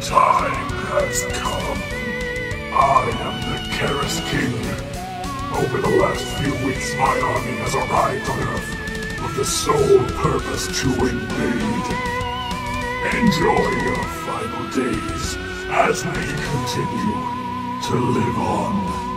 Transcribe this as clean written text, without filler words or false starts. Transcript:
time has come. I am the Karis King. Over the last few weeks, my army has arrived on Earth with the sole purpose to invade. Enjoy your final days as we continue to live on.